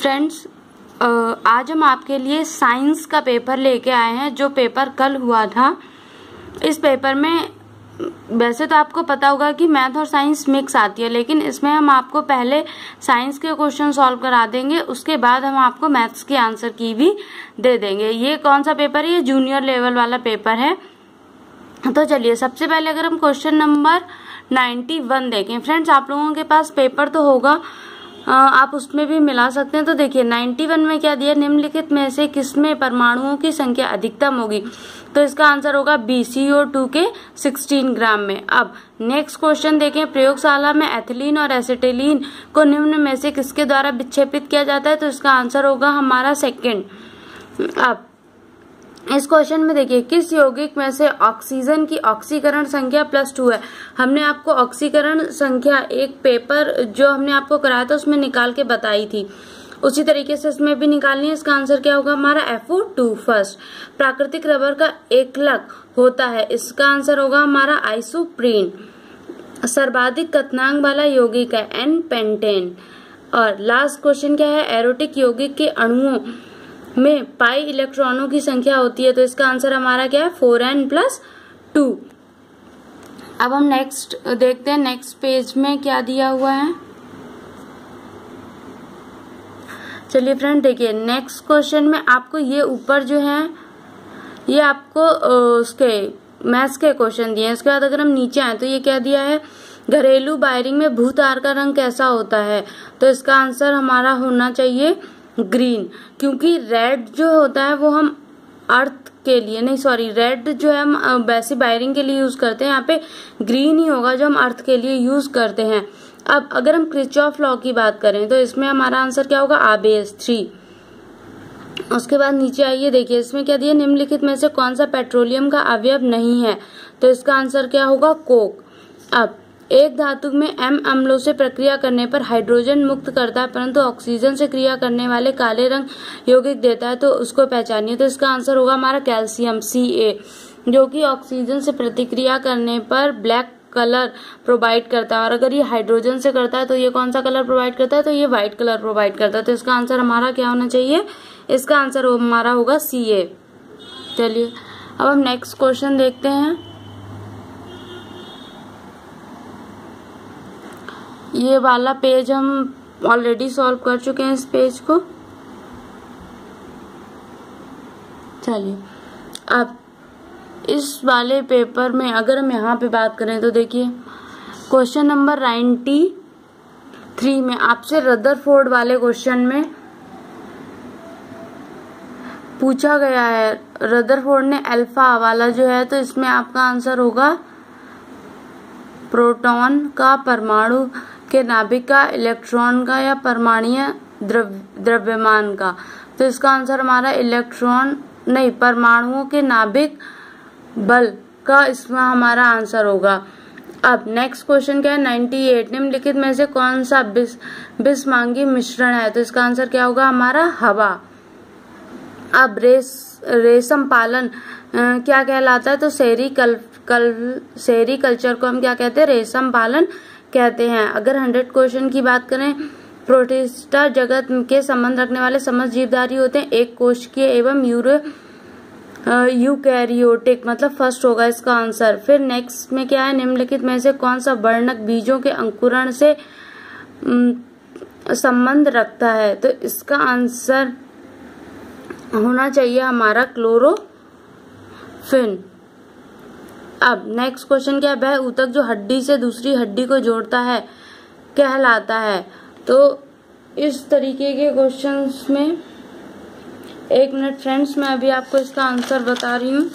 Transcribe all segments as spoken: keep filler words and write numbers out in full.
Friends, आज हम आपके लिए साइंस का पेपर लेके आए हैं जो पेपर कल हुआ था। इस पेपर में वैसे तो आपको पता होगा कि मैथ और साइंस मिक्स आती है, लेकिन इसमें हम आपको पहले साइंस के क्वेश्चन सॉल्व करा देंगे, उसके बाद हम आपको मैथ्स के आंसर की भी दे देंगे। ये कौन सा पेपर है? ये जूनियर लेवल वाला पेपर है। तो चलिए सबसे पहले अगर हम क्वेश्चन नंबर नाइन्टी वन देखें। फ्रेंड्स, आप लोगों के पास पेपर तो होगा, आप उसमें भी मिला सकते हैं। तो देखिए नाइन्टी वन में क्या दिया, निम्नलिखित में से किसमें परमाणुओं की संख्या अधिकतम होगी? तो इसका आंसर होगा बी, सी ओ टू के सोलह ग्राम में। अब नेक्स्ट क्वेश्चन देखें, प्रयोगशाला में एथिलीन और एसिटिलीन को निम्न में से किसके द्वारा विक्षेपित किया जाता है? तो इसका आंसर होगा हमारा सेकेंड। अब इस क्वेश्चन में देखिए, किस यौगिक में से ऑक्सीजन की ऑक्सीकरण संख्या प्लस टू है? हमने आपको ऑक्सीकरण संख्या एक पेपर जो हमने आपको कराया था उसमें निकाल के बताई थी, उसी तरीके से इसमें भी निकालनी है। इसका आंसर क्या होगा हमारा एफ ओ टू फर्स्ट। प्राकृतिक रबर का एकलक होता है, इसका आंसर होगा हमारा आइसोप्रीन। सर्वाधिक कथनांक वाला यौगिक है एन पेंटेन। और लास्ट क्वेश्चन क्या है, एरोटिक यौगिक के अणुओं में पाई इलेक्ट्रॉनों की संख्या होती है, तो इसका आंसर हमारा क्या है, फोर एन प्लस टू। अब हम नेक्स्ट देखते हैं, नेक्स्ट पेज में क्या दिया हुआ है। चलिए फ्रेंड देखिए, नेक्स्ट क्वेश्चन में आपको ये ऊपर जो है ये आपको उसके मैथ्स के क्वेश्चन दिए हैं। इसके बाद अगर हम नीचे आए तो ये क्या दिया है, घरेलू वायरिंग में भूतार का रंग कैसा होता है? तो इसका आंसर हमारा होना चाहिए ग्रीन, क्योंकि रेड जो होता है वो हम अर्थ के लिए नहीं, सॉरी रेड जो है हम वैसे वायरिंग के लिए यूज करते हैं, यहाँ पे ग्रीन ही होगा जो हम अर्थ के लिए यूज करते हैं। अब अगर हम किरचॉफ लॉ की बात करें तो इसमें हमारा आंसर क्या होगा, आ बी एस थ्री। उसके बाद नीचे आइए, देखिए इसमें क्या दिया, निम्नलिखित में से कौन सा पेट्रोलियम का अवयव नहीं है? तो इसका आंसर क्या होगा, कोक। अब एक धातु में एम अम्लों से प्रक्रिया करने पर हाइड्रोजन मुक्त करता है, परंतु ऑक्सीजन से क्रिया करने वाले काले रंग यौगिक देता है, तो उसको पहचानिए। तो इसका आंसर होगा हमारा कैल्शियम, सी ए, जो कि ऑक्सीजन से प्रतिक्रिया करने पर ब्लैक कलर प्रोवाइड करता है। और अगर ये हाइड्रोजन से करता है तो ये कौन सा कलर प्रोवाइड करता है? तो ये व्हाइट कलर प्रोवाइड करता है। तो इसका आंसर हमारा क्या होना चाहिए, इसका आंसर हमारा होगा सी ए। चलिए अब हम नेक्स्ट क्वेश्चन देखते हैं। ये वाला पेज हम ऑलरेडी सॉल्व कर चुके हैं, इस पेज को। चलिए अब इस वाले पेपर में अगर हम यहाँ पे बात करें तो देखिए क्वेश्चन नंबर नाइन्टी थ्री में आपसे रदरफोर्ड वाले क्वेश्चन में पूछा गया है, रदरफोर्ड ने अल्फा वाला जो है, तो इसमें आपका आंसर होगा प्रोटॉन का, परमाणु के नाभिक का, इलेक्ट्रॉन का, या परमाणुीय द्रव द्रव्यमान का। तो इसका आंसर हमारा इलेक्ट्रॉन नहीं, परमाणुओं के नाभिक बल का इसमें हमारा आंसर होगा। अब नेक्स्ट क्वेश्चन क्या है, नाइन्टी एट, निम्नलिखित में से कौन सा बिस बिस्मांगी मिश्रण है? तो इसका आंसर क्या होगा हमारा हवा। अब रेस रेशम पालन आ, क्या कहलाता है? तो सेरी कल कल सेरी कल्चर को हम क्या कहते हैं, रेशम पालन कहते हैं। अगर हंड्रेड क्वेश्चन की बात करें, प्रोटिस्टा जगत के संबंध रखने वाले समस्त जीवधारी होते हैं, एक कोशिकीय एवं यूरो यूकैरियोटिक, मतलब फर्स्ट होगा इसका आंसर। फिर नेक्स्ट में क्या है, निम्नलिखित में से कौन सा वर्णक बीजों के अंकुरण से संबंध रखता है? तो इसका आंसर होना चाहिए हमारा क्लोरोफिन। अब नेक्स्ट क्वेश्चन क्या है, वह ऊतक जो हड्डी से दूसरी हड्डी को जोड़ता है कहलाता है? तो इस तरीके के क्वेश्चंस में, एक मिनट फ्रेंड्स मैं अभी आपको इसका आंसर बता रही हूँ।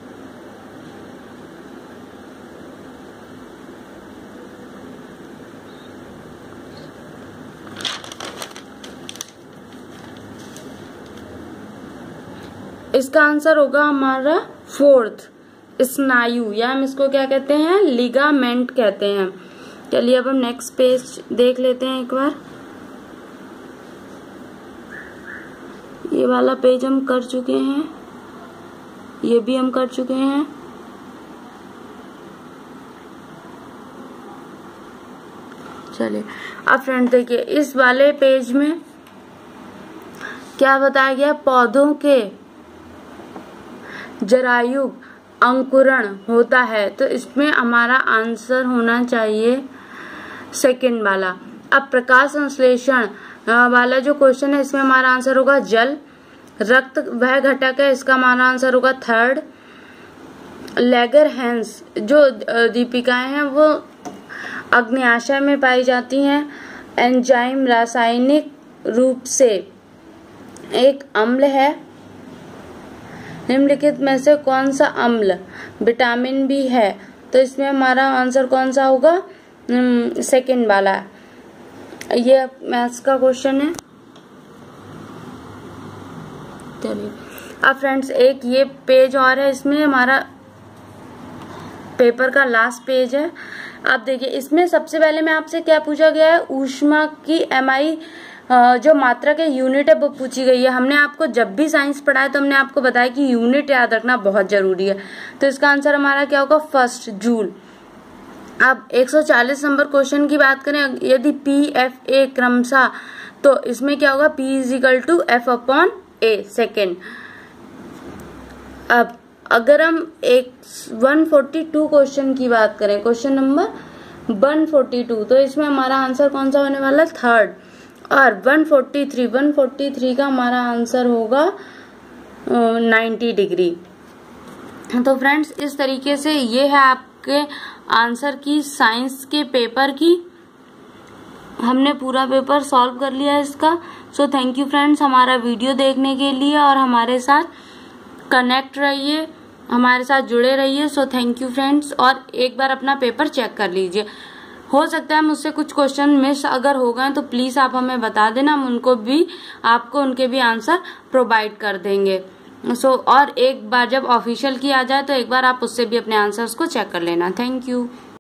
इसका आंसर होगा हमारा फोर्थ, स्नायु, या हम इसको क्या कहते हैं, लिगामेंट कहते हैं। चलिए अब हम नेक्स्ट पेज देख लेते हैं एक बार। ये वाला पेज हम कर चुके हैं, ये भी हम कर चुके हैं। चलिए अब फ्रेंड देखिए, इस वाले पेज में क्या बताया गया, पौधों के जरायु अंकुरण होता है, तो इसमें हमारा आंसर होना चाहिए सेकंड वाला। अब प्रकाश संश्लेषण वाला जो क्वेश्चन है इसमें हमारा आंसर होगा जल। रक्त वह घटक है, इसका हमारा आंसर होगा थर्ड। लैगरहैंस जो दीपिकाएं हैं वो अग्न्याशय में पाई जाती हैं। एंजाइम रासायनिक रूप से एक अम्ल है। निम्नलिखित में से कौन सा अम्ल विटामिन बी है, तो इसमें हमारा आंसर कौन सा होगा, सेकंड वाला। ये मैथ्स का क्वेश्चन है। चलिए अब फ्रेंड्स एक ये पेज और है, इसमें हमारा पेपर का लास्ट पेज है। अब देखिए इसमें सबसे पहले मैं आपसे क्या पूछा गया है, ऊष्मा की एमआई जो मात्रा के यूनिट है वो पूछी गई है। हमने आपको जब भी साइंस पढ़ाया तो हमने आपको बताया कि यूनिट याद रखना बहुत जरूरी है, तो इसका आंसर हमारा क्या होगा, फर्स्ट जूल। अब एक सौ चालीस नंबर क्वेश्चन की बात करें, यदि पी एफ ए क्रमशः, तो इसमें क्या होगा, P is equal to F upon A second. अब अगर हम एक एक सौ बयालीस क्वेश्चन की बात करें, क्वेश्चन नंबर एक सौ बयालीस, तो इसमें हमारा आंसर कौन सा होने वाला है, थर्ड। और एक सौ तैंतालीस एक सौ तैंतालीस का हमारा आंसर होगा नब्बे डिग्री। तो फ्रेंड्स इस तरीके से ये है आपके आंसर की साइंस के पेपर की। हमने पूरा पेपर सॉल्व कर लिया है इसका। सो थैंक यू फ्रेंड्स हमारा वीडियो देखने के लिए, और हमारे साथ कनेक्ट रहिए, हमारे साथ जुड़े रहिए। सो थैंक यू फ्रेंड्स, और एक बार अपना पेपर चेक कर लीजिए। हो सकता है मुझसे कुछ क्वेश्चन मिस अगर हो गए तो प्लीज आप हमें बता देना, हम उनको भी आपको उनके भी आंसर प्रोवाइड कर देंगे। सो so, और एक बार जब ऑफिशियल की आ जाए तो एक बार आप उससे भी अपने आंसर्स को चेक कर लेना। Thank you.